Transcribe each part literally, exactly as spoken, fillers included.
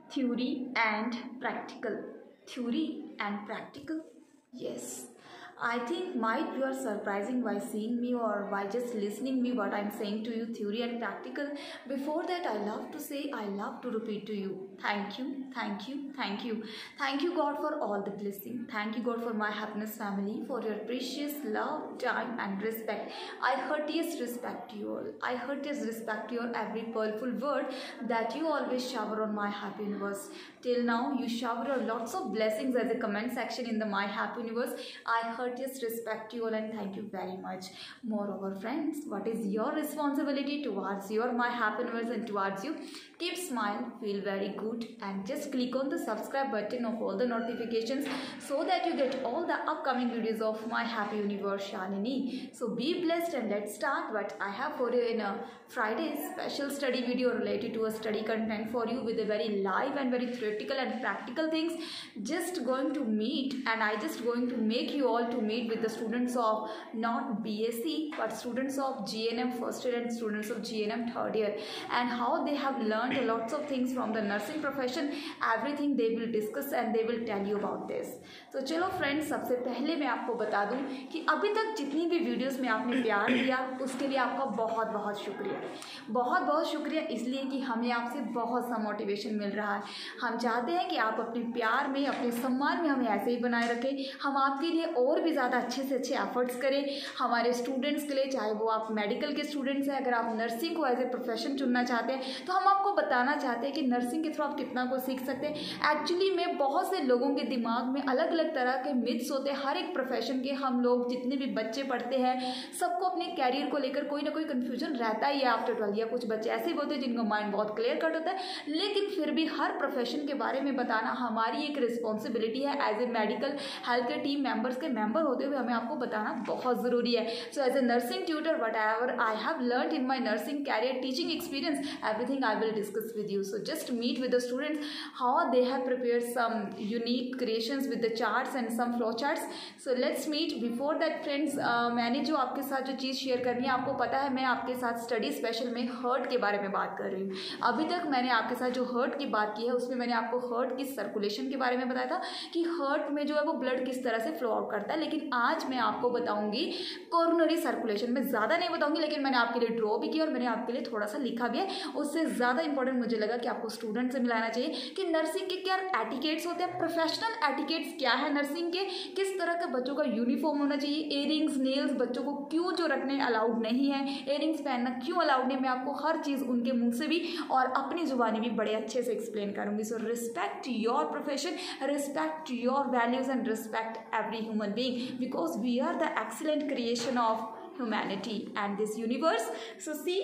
Theory and practical. Theory and practical. Yes. I think might you are surprising by seeing me or by just listening me what I'm saying to you, theory and practical. Before that, I love to say, I love to repeat to you, thank you, thank you, thank you. Thank you God for all the blessing. Thank you God for my happiness family, for your precious love, time and respect. I heartiest respect you all. I heartiest respect your every pearlful word that you always shower on my happy universe. Till now, you shower lots of blessings as a comment section in the my happy universe. I heartiest respect you all and thank you very much. Moreover, friends, what is your responsibility towards your my happy universe and towards you? Keep smile, feel very good, and just click on the subscribe button of all the notifications so that you get all the upcoming videos of my happy universe, Shalini. So be blessed and let's start what I have for you in a Friday special study video related to a study content for you with a very live and very theoretical and practical things. Just going to meet and I just going to make you all to meet with the students of not B S c but students of G N M first year and students of G N M third year, and how they have learned a lots of things from the nursing profession. Everything they will discuss and they will tell you about this. तो चलो friends, सबसे पहले मैं आपको बता दूं कि अभी तक जितनी भी वीडियोस में आपने प्यार दिया उसके लिए आपका बहुत बहुत शुक्रिया। बहुत बहुत शुक्रिया इसलिए कि हमें आपसे बहुत सा मोटिवेशन मिल रहा है। हम चाहते हैं कि आप अपने प्यार में, अपने सम्मान में हमें ऐसे ही बनाए रखें। हम आपके लिए और भी ज़्यादा अच्छे से अच्छे एफर्ट्स करें हमारे स्टूडेंट्स के लिए, चाहे वो आप मेडिकल के स्टूडेंट्स हैं। अगर आप नर्सिंग को एज ए प्रोफेशन चुनना चाहते हैं तो हम आपको बताना चाहते हैं कि नर्सिंग के थ्रू आप कितना कुछ सीख सकते हैं। एक्चुअली में बहुत से लोगों के दिमाग में अलग अलग तरह के मिथ्स होते हैं हर एक प्रोफेशन के। हम लोग जितने भी बच्चे पढ़ते हैं सबको अपने कैरियर को लेकर कोई ना कोई कन्फ्यूजन रहता ही है आफ्टर ट्वेल्व। या कुछ बच्चे ऐसे होते हैं जिनका माइंड बहुत क्लियर कट होता है, लेकिन फिर भी हर प्रोफेशन के बारे में बताना हमारी एक रिस्पॉन्सिबिलिटी है। As a medical health care team members के मेंबर होते हुए हमें आपको बताना बहुत ज़रूरी है। So as a nursing tutor whatever I have learn in my nursing career teaching experience, everything I will discuss with you. So just meet with the students how they have prepared some unique creations with the charts and some flow charts. So let's meet. Before that friends, uh, मैंने जो आपके साथ जो चीज़ share करनी है, आपको पता है मैं आपके साथ स्टडी स्पेशल में हर्ट के बारे में बात कर रही हूँ। अभी तक मैंने आपके साथ जो हर्ट की बात की है उसमें मैंने आपको हर्ट की सर्कुलेशन के बारे में बताया था कि हर्ट में जो है वो ब्लड किस तरह से फ्लो आउट करता है। लेकिन आज मैं आपको बताऊंगी कोरोनरी सर्कुलेशन में। ज़्यादा नहीं बताऊंगी, लेकिन मैंने आपके लिए ड्रॉ भी किया और मैंने आपके लिए थोड़ा सा लिखा भी है। उससे ज़्यादा इंपॉर्टेंट मुझे लगा कि आपको स्टूडेंट से मिलाना चाहिए कि नर्सिंग के क्या एटिकेट्स होते हैं, प्रोफेशनल एटिकेट्स क्या है नर्सिंग के, किस तरह का बच्चों का यूनिफॉर्म होना चाहिए, इयरिंग्स नेल्स बच्चों को क्यों जो रखने अलाउड नहीं है, इयरिंग्स पहनना क्यों अलाउड नहीं, मैं आपको हर चीज़ उनके मुंह से भी और अपनी जुबानी भी बड़े अच्छे से एक्सप्लेन करूंगी। So respect your profession, respect your values and respect every human being because we are the excellent creation of humanity and this universe. So see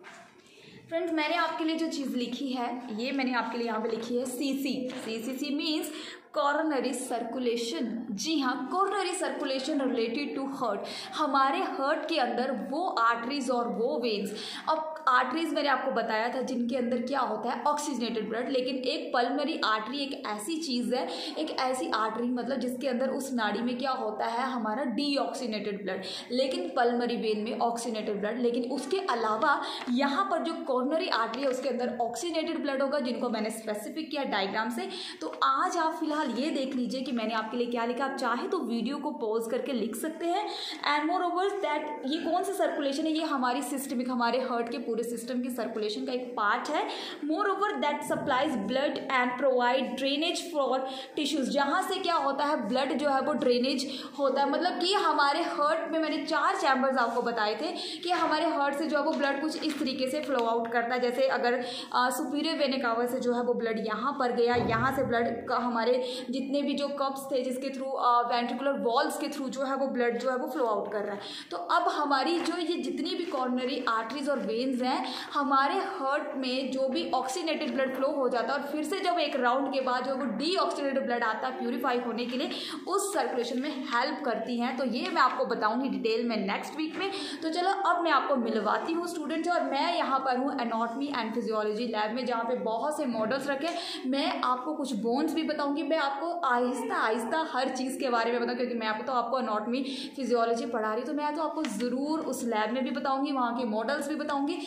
friends, मैंने आपके लिए जो चीज़ लिखी है ये मैंने आपके लिए यहाँ पे लिखी है C C C C C means coronary circulation. जी हाँ, coronary circulation related to heart. हमारे हार्ट के अंदर वो आर्टरीज और वो वेन्स, अब आर्टरीज मैंने आपको बताया था जिनके अंदर क्या होता है ऑक्सीजनेटेड ब्लड, लेकिन एक पल्मोनरी आर्टरी एक ऐसी चीज़ है, एक ऐसी आर्टरी मतलब जिसके अंदर उस नाड़ी में क्या होता है हमारा डीऑक्सीनेटेड ब्लड, लेकिन पल्मोनरी वेन में ऑक्सीनेटेड ब्लड। लेकिन उसके अलावा यहाँ पर जो कोरोनरी आर्टरी है उसके अंदर ऑक्सीनेटेड ब्लड होगा, जिनको मैंने स्पेसिफिक किया डायग्राम से। तो आज आप फिलहाल ये देख लीजिए कि मैंने आपके लिए क्या लिखा। आप चाहे तो वीडियो को पॉज करके लिख सकते हैं। एंड मोर ओवर दैट ये कौन सा सर्कुलेशन है, ये हमारी सिस्टमिक, हमारे हार्ट के पूरे सिस्टम की सर्कुलेशन का एक पार्ट है। Moreover that supplies blood and provide drainage for tissues, जहाँ से क्या होता है ब्लड जो है वो ड्रेनेज होता है। मतलब कि हमारे हार्ट में मैंने चार चैम्बर्स आपको बताए थे कि हमारे हार्ट से जो है वो ब्लड कुछ इस तरीके से फ्लो आउट करता है। जैसे अगर सुपीरियर वेन कावा से जो है वो ब्लड यहाँ पर गया, यहाँ से ब्लड हमारे जितने भी जो कप्स थे जिसके थ्रू वेंट्रिकुलर वॉल्स के थ्रू जो है वो ब्लड जो है वो फ्लो आउट कर रहा है। तो अब हमारी जो ये जितनी भी कॉर्नरी आर्टरीज और वेन्स हैं हमारे हार्ट में जो भी ऑक्सीनेटेड ब्लड फ्लो हो जाता है और फिर से जब एक राउंड के बाद जो वो डी ऑक्सीनेटेड ब्लड आता है प्यूरिफाई होने के लिए, उस सर्कुलेशन में हेल्प करती हैं। तो ये मैं आपको बताऊंगी डिटेल में नेक्स्ट वीक में। तो चलो अब मैं आपको मिलवाती हूँ स्टूडेंट्स, और मैं यहाँ पर हूँ एनाटॉमी एंड फिजियोलॉजी लैब में जहाँ पे बहुत से मॉडल्स रखे। मैं आपको कुछ बोन्स भी बताऊँगी, मैं आपको आहिस्ता आहिस्ता हर चीज़ के बारे में बताऊँ, क्योंकि मैं आपको तो आपको एनाटॉमी फिजियोलॉजी पढ़ा रही हूँ तो मैं तो आपको ज़रूर उस लैब में भी बताऊँगी, वहाँ के मॉडल्स भी बताऊँगी।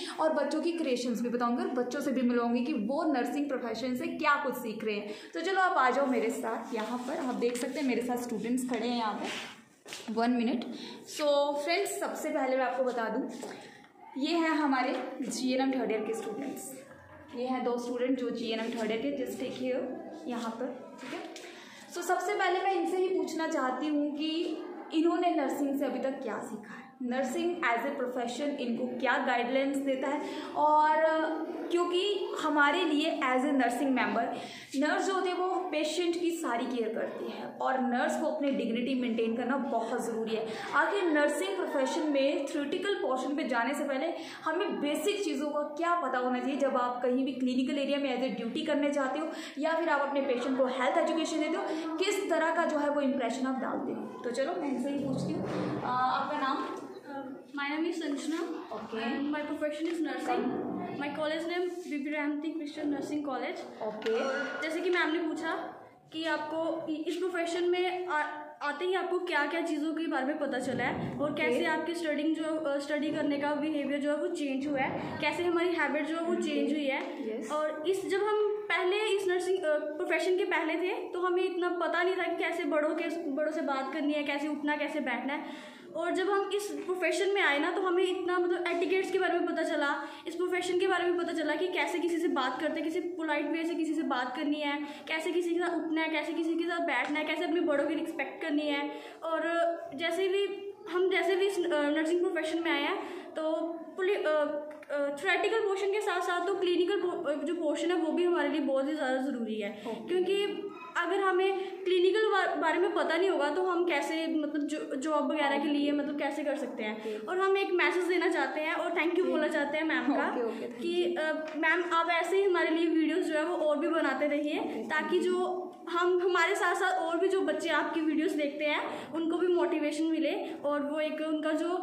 और बच्चों की क्रिएशंस भी बताऊँगी और बच्चों से भी मिलवाऊंगी कि वो नर्सिंग प्रोफेशन से क्या कुछ सीख रहे हैं। तो चलो आप आ जाओ मेरे साथ। यहाँ पर आप देख सकते हैं मेरे साथ स्टूडेंट्स खड़े हैं यहाँ पर। One minute. सो फ्रेंड्स, सबसे पहले मैं आपको बता दूँ, ये हैं हमारे G N M third year के स्टूडेंट्स। ये हैं दो स्टूडेंट जो G N M third year के, जस्ट टेक हियर यहाँ पर, ठीक है। सो so, सबसे पहले मैं इनसे ही पूछना चाहती हूँ कि इन्होंने नर्सिंग से अभी तक क्या सीखा है, नर्सिंग एज ए प्रोफेशन इनको क्या गाइडलाइंस देता है। और क्योंकि हमारे लिए as a nursing member, nurse जो होती है वो पेशेंट की सारी केयर करती है और नर्स को अपनी डिग्निटी मेंटेन करना बहुत ज़रूरी है। आखिर नर्सिंग प्रोफेशन में थ्योरेटिकल पोर्शन पे जाने से पहले हमें बेसिक चीज़ों का क्या पता होना चाहिए जब आप कहीं भी क्लिनिकल एरिया में एज ए ड्यूटी करने जाते हो या फिर आप अपने पेशेंट को हेल्थ एजुकेशन देते हो, किस तरह का जो है वो इंप्रेशन आप डालते हो। तो चलो मैं इनसे ही पूछती हूँ, आपका नाम? My name is Sanjana. Okay. And my profession is nursing. My college name Bibi Rahmati Christian nursing college. Okay. और जैसे कि मैम ने पूछा कि आपको इस प्रोफेशन में आ, आते ही आपको क्या क्या चीज़ों के बारे में पता चला है और okay. कैसे आपकी स्टडिंग जो स्टडी करने का बिहेवियर जो है वो चेंज हुआ है, कैसे हमारी हैबिट जो है वो चेंज हुई है। yes. और इस जब हम पहले इस नर्सिंग प्रोफेशन के पहले थे तो हमें इतना पता नहीं था कि कैसे बड़ों के बड़ों से बात करनी है, कैसे उठना, कैसे बैठना है। और जब हम इस प्रोफेशन में आए ना तो हमें इतना मतलब एटिकेट्स के बारे में पता चला, इस प्रोफेशन के बारे में पता चला कि कैसे किसी से बात करते हैं, किसी पोलाइट वे से किसी से बात करनी है, कैसे किसी के साथ उठना है, कैसे किसी के साथ बैठना है, कैसे अपने बड़ों की रिस्पेक्ट करनी है। और जैसे भी हम जैसे भी इस नर्सिंग प्रोफेशन में आए हैं तो थ्योरेटिकल पोर्शन के साथ साथ तो क्लिनिकल जो पोर्शन है वो भी हमारे लिए बहुत ही ज़्यादा ज़रूरी है। okay. क्योंकि अगर हमें क्लिनिकल बारे में पता नहीं होगा तो हम कैसे मतलब जो जॉब वगैरह के लिए मतलब कैसे कर सकते हैं। okay. और हम एक मैसेज देना चाहते हैं और थैंक यू okay. बोलना चाहते हैं मैम का okay, okay, कि मैम आप ऐसे ही हमारे लिए वीडियोस जो है वो और भी बनाते रहिए okay, ताकि जो हम हमारे साथ साथ और भी जो बच्चे आपकी वीडियोस देखते हैं उनको भी मोटिवेशन मिले और वो एक उनका जो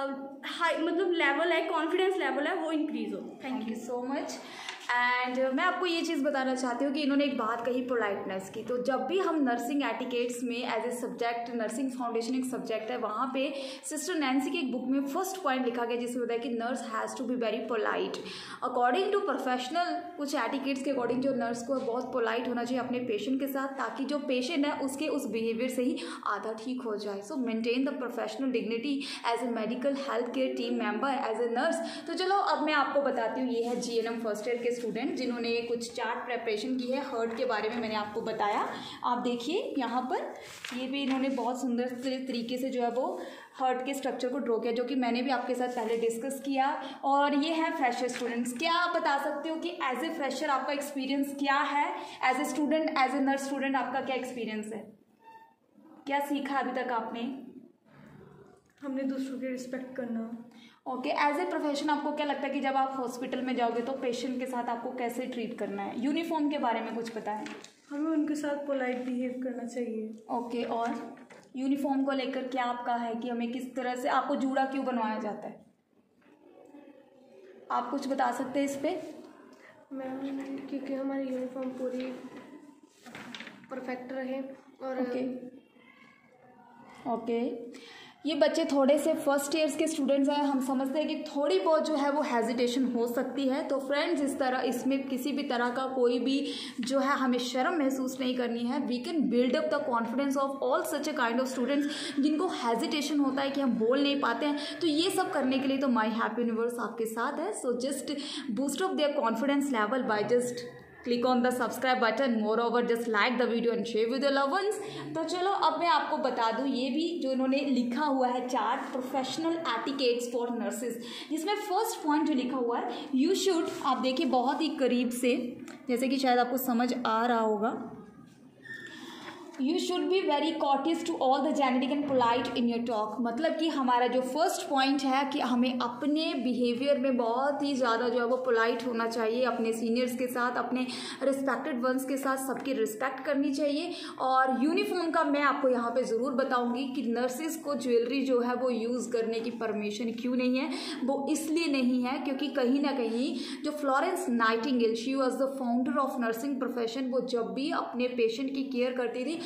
हाई मतलब लेवल है, कॉन्फिडेंस लेवल है वो इंक्रीज हो। Thank you so much. And मैं आपको ये चीज़ बताना चाहती हूँ कि इन्होंने एक बात कही पोलाइटनेस की। तो जब भी हम नर्सिंग एटिकेट्स में as a subject, nursing foundation एक सब्जेक्ट है, वहाँ पे सिस्टर नैन्सी की एक बुक में फर्स्ट पॉइंट लिखा गया जिसमें बताया कि nurse has to be very polite. According to professional कुछ एटिकेट्स के अकॉर्डिंग जो नर्स को बहुत पोलाइट होना चाहिए अपने पेशेंट के साथ, ताकि जो पेशेंट है उसके उस बिहेवियर से ही आधा ठीक हो जाए। So maintain the professional dignity as a medical health care team member, as a nurse. तो चलो अब मैं आपको बताती हूँ, ये है G N M first year के स्टूडेंट जिन्होंने कुछ चार्ट प्रेपरेशन की है हर्ट के बारे में, मैंने आपको बताया। आप देखिए यहाँ पर ये भी इन्होंने बहुत सुंदर तरीके से जो है वो हर्ट के स्ट्रक्चर को ड्रॉ किया, जो कि मैंने भी आपके साथ पहले डिस्कस किया। और ये है फ्रेशर स्टूडेंट्स। क्या आप बता सकते हो कि एज ए फ्रेशर आपका एक्सपीरियंस क्या है, as a student, as a nurse student आपका क्या एक्सपीरियंस है, क्या सीखा अभी तक आपने? हमने दूसरों की रिस्पेक्ट करना। ओके, एज ए प्रोफेशन आपको क्या लगता है कि जब आप हॉस्पिटल में जाओगे तो पेशेंट के साथ आपको कैसे ट्रीट करना है? यूनिफॉर्म के बारे में कुछ पता है? हमें उनके साथ पोलाइट बिहेव करना चाहिए। ओके, और यूनिफॉर्म को लेकर क्या आपका है कि हमें किस तरह से, आपको जूड़ा क्यों बनवाया जाता है? आप कुछ बता सकते हैं इस पर? मैम क्योंकि हमारी यूनिफॉर्म पूरी परफेक्ट रहे। और ओके ओके ये बच्चे थोड़े से फर्स्ट ईयर्स के स्टूडेंट्स हैं, हम समझते हैं कि थोड़ी बहुत जो है वो हेजिटेशन हो सकती है। तो फ्रेंड्स, इस तरह इसमें किसी भी तरह का कोई भी जो है हमें शर्म महसूस नहीं करनी है। We can build up the confidence of all such a kind of students जिनको हेजिटेशन होता है कि हम बोल नहीं पाते हैं। तो ये सब करने के लिए तो माई हैप्पी यूनिवर्स आपके साथ है। So just boost up their confidence level by just click on the subscribe button, moreover just like the video and share with your love ones. तो चलो अब मैं आपको बता दूं, ये भी जो इन्होंने लिखा हुआ है chart professional etiquettes for nurses, जिसमें फर्स्ट पॉइंट जो लिखा हुआ है, यू शुड, आप देखिए बहुत ही करीब से, जैसे कि शायद आपको समझ आ रहा होगा, you should be very cautious to all the genetic and polite in your talk. मतलब कि हमारा जो फर्स्ट पॉइंट है कि हमें अपने बिहेवियर में बहुत ही ज़्यादा जो है वो पोलाइट होना चाहिए, अपने सीनियर्स के साथ, अपने रिस्पेक्टेड वंस के साथ सबकी रिस्पेक्ट करनी चाहिए। और यूनिफॉर्म का मैं आपको यहाँ पे ज़रूर बताऊँगी कि नर्सिस को ज्वेलरी जो है वो यूज़ करने की परमिशन क्यों नहीं है। वो इसलिए नहीं है क्योंकि कहीं ना कहीं जो Florence Nightingale, she was the founder of nursing profession, वो जब भी अपने पेशेंट की केयर करती थी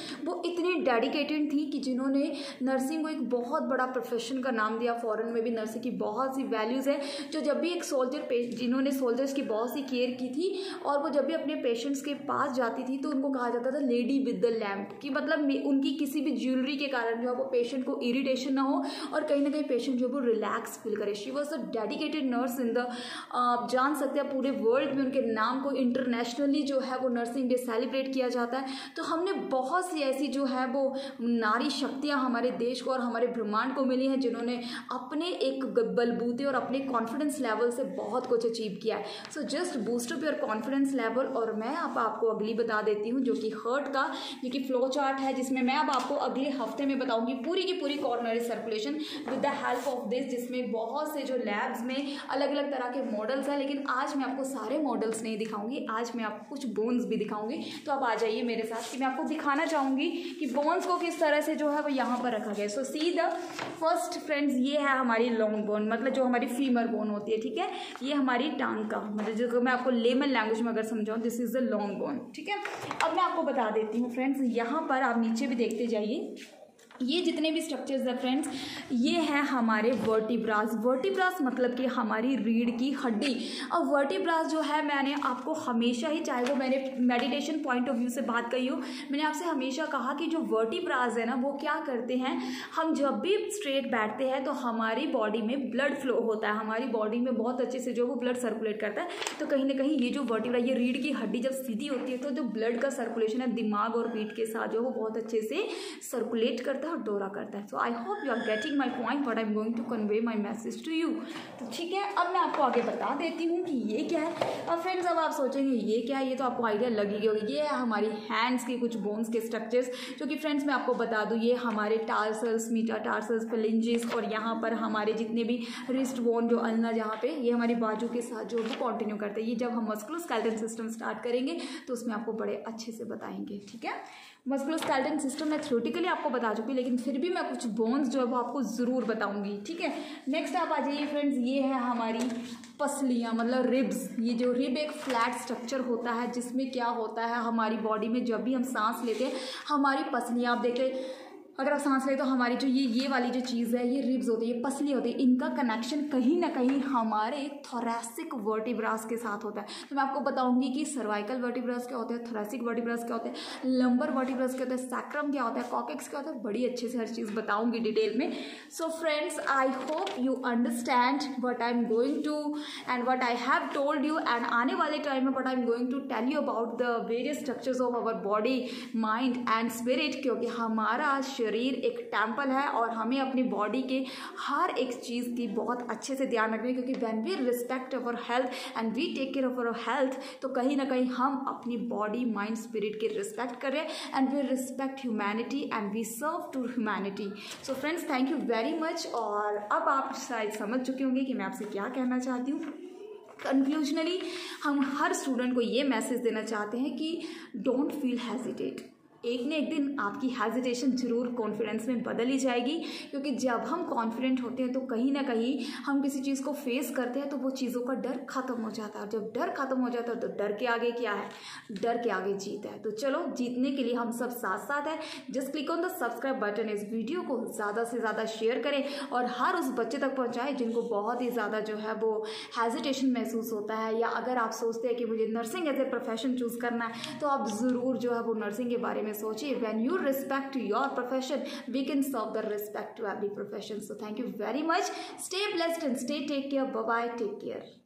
वो इतनी डेडिकेटेड थी कि जिन्होंने नर्सिंग को एक बहुत बड़ा प्रोफेशन का नाम दिया। फॉरेन में भी नर्सिंग की बहुत सी वैल्यूज़ है, जो जब भी एक सोल्जर जिन्होंने सोल्जर्स की बहुत सी केयर की थी, और वो जब भी अपने पेशेंट्स के पास जाती थी तो उनको कहा जाता था लेडी विद द लैम्प, कि मतलब उनकी किसी भी ज्वेलरी के कारण जो है वो पेशेंट को इरिटेशन ना हो और कहीं ना कहीं पेशेंट जो है वो रिलैक्स फील करे। She was a dedicated nurse in the, आप जान सकते हैं पूरे वर्ल्ड में उनके नाम को इंटरनेशनली जो है वो नर्सिंग डे सेलिब्रेट किया जाता है। तो हमने बहुत सी ऐसी जो है वो नारी शक्तियाँ हमारे देश को और हमारे ब्रह्मांड को मिली हैं, जिन्होंने अपने एक बलबूते और अपने कॉन्फिडेंस लेवल से बहुत कुछ अचीव किया है। So just boost up your confidence level. और मैं अब आपको अगली बता देती हूँ जो कि हर्ट का जो कि फ्लो चार्ट है, जिसमें मैं अब आपको अगले हफ्ते में बताऊंगी पूरी की पूरी coronary circulation with the help of this, जिसमें बहुत से जो लैब्स में अलग अलग तरह के मॉडल्स हैं। लेकिन आज मैं आपको सारे मॉडल्स नहीं दिखाऊंगी, आज मैं आपको कुछ बोन्स भी दिखाऊंगी। तो आप आ जाइए मेरे साथ कि मैं आपको दिखाना चाहूँगी कि बोन्स को किस तरह से जो है वो यहाँ पर रखा गया। So see the first friends, ये है हमारी लॉन्ग बोन, मतलब जो हमारी फीमर बोन होती है, ठीक है। ये हमारी टांग का, मतलब जो मैं आपको लेमन लैंग्वेज में अगर समझाऊँ, this is the long bone, ठीक है। अब मैं आपको बता देती हूँ फ्रेंड्स, यहाँ पर आप नीचे भी देखते जाइए, ये जितने भी स्ट्रक्चर्स है फ्रेंड्स, ये है हमारे वर्टिब्रास। वर्टिब्रास मतलब कि हमारी रीढ़ की हड्डी। और वर्टिब्रास जो है, मैंने आपको हमेशा ही, चाहे वो मैंने मेडिटेशन पॉइंट ऑफ व्यू से बात कही हो, मैंने आपसे हमेशा कहा कि जो वर्टिब्रास है ना, वो क्या करते हैं, हम जब भी स्ट्रेट बैठते हैं तो हमारी बॉडी में ब्लड फ्लो होता है, हमारी बॉडी में बहुत अच्छे से जो वो ब्लड सर्कुलेट करता है। तो कहीं ना कहीं ये जो वर्टिब्रा, ये रीढ़ की हड्डी जब सीधी होती है तो जो ब्लड का सर्कुलेशन है दिमाग और पीठ के साथ जो वो बहुत अच्छे से सर्कुलेट करता है और दौरा करता है। So I hope you are getting my point, but I am going to convey my message to you. तो ठीक है, अब मैं आपको आगे बता देती हूँ कि ये क्या है। अब फ्रेंड्स, अब आप सोचेंगे ये क्या है, ये तो आपको आइडिया लग ही होगी। ये है हमारी हैंड्स के कुछ बोन्स के स्ट्रक्चर्स, जो कि फ्रेंड्स मैं आपको बता दूँ, ये हमारे टार्सल्स, मीटाटार्सल्स, फेलिंजेस, और यहाँ पर हमारे जितने भी रिस्ट बोन जो अल्ना जहाँ पे, ये हमारी बाजू के साथ जो वो कंटिन्यू करते हैं। ये जब हम मस्कुलोस्केलेटल सिस्टम स्टार्ट करेंगे तो उसमें आपको बड़े अच्छे से बताएंगे, ठीक है। मस्कुलोस्केलेटल सिस्टम मैं थ्योरेटिकली आपको बता चुकी, लेकिन फिर भी मैं कुछ बोन्स जो है वो आपको ज़रूर बताऊंगी, ठीक है। नेक्स्ट आप आ जाइए फ्रेंड्स, ये है हमारी पसलियाँ, मतलब रिब्स। ये जो रिब एक फ्लैट स्ट्रक्चर होता है, जिसमें क्या होता है, हमारी बॉडी में जब भी हम सांस लेते हैं, हमारी पसलियाँ, आप देखते अगर आप सांस लें तो हमारी जो ये ये वाली जो चीज़ है, ये रिब्स होती है, ये पसली होती है, इनका कनेक्शन कहीं ना कहीं हमारे थोरैसिक वर्टिब्रास के साथ होता है। तो मैं आपको बताऊंगी कि सर्वाइकल वर्टिब्रास क्या होता है, थोरैसिक वर्टिब्रास क्या होता है, लंबर वर्टिब्रास क्या होता है, सैक्रम क्या होता है, कॉकेक्स क्या होता है, बड़ी अच्छे से हर चीज़ बताऊंगी डिटेल में। So friends, I hope you understand what I am going to and what I have told you, and आने वाले टाइम में what I am going to tell you about the various structures of our body, mind and spirit. क्योंकि हमारा शरीर एक temple है और हमें अपनी बॉडी के हर एक चीज़ की बहुत अच्छे से ध्यान रखना है, क्योंकि when we respect our health and we take care of our health, तो कहीं ना कहीं हम अपनी बॉडी, माइंड, स्पिरिट की रिस्पेक्ट कर रहे हैं, and we respect humanity and we serve to humanity. So friends, thank you very much. और अब आप शायद समझ चुके होंगे कि मैं आपसे क्या कहना चाहती हूँ। कंक्लूजनली हम हर स्टूडेंट को ये मैसेज देना चाहते हैं कि डोंट फील हेजिटेट। एक न एक दिन आपकी हेजिटेशन जरूर कॉन्फिडेंस में बदल ही जाएगी, क्योंकि जब हम कॉन्फिडेंट होते हैं तो कहीं ना कहीं हम किसी चीज़ को फेस करते हैं तो वो चीज़ों का डर खत्म हो जाता है। और जब डर खत्म हो जाता है तो डर के आगे क्या है, डर के आगे जीत है। तो चलो, जीतने के लिए हम सब साथ साथ हैं। Just click on the subscribe button. इस वीडियो को ज़्यादा से ज़्यादा शेयर करें और हर उस बच्चे तक पहुँचाएं जिनको बहुत ही ज़्यादा जो है वो हेजिटेशन महसूस होता है, या अगर आप सोचते हैं कि मुझे nursing as a profession choose करना है, तो आप ज़रूर जो है वो नर्सिंग के बारे में सोचिए। When you respect your profession, we can serve the respect to every profession. So thank you very much. Stay blessed and stay take care. Bye bye. Take care.